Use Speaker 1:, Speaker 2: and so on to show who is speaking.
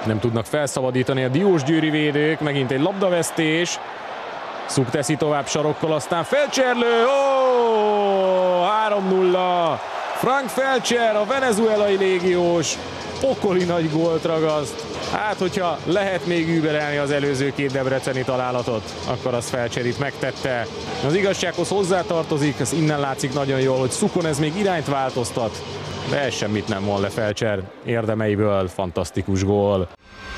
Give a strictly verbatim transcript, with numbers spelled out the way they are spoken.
Speaker 1: Nem tudnak felszabadítani a diósgyőri védők, megint egy labdavesztés. Szuk teszi tovább sarokkal, aztán Felcserlő, ó, három nulla. Frank Felcser, a venezuelai légiós, pokoli nagy gólt ragaszt. Hát, hogyha lehet még überelni az előző két debreceni találatot, akkor az Felcser itt megtette. Az igazsághoz hozzátartozik, ez innen látszik nagyon jól, hogy Szukon ez még irányt változtat, de ez semmit nem von le Felcser érdemeiből, fantasztikus gól.